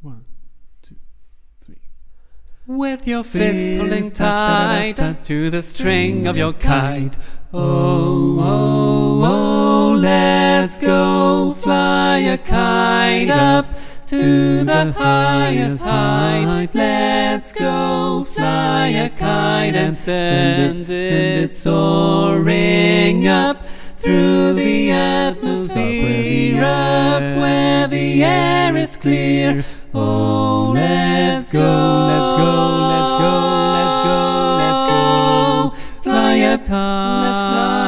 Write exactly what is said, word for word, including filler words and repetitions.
One, two, three. With your fist holding tight to the string of your kite. Oh, oh, oh, let's go fly a kite up to the highest height. Let's go fly a kite and send it soaring up through the atmosphere, up where the air is clear. Oh, let's go, let's go, let's go, let's go, let's go, fly a kite, let's fly.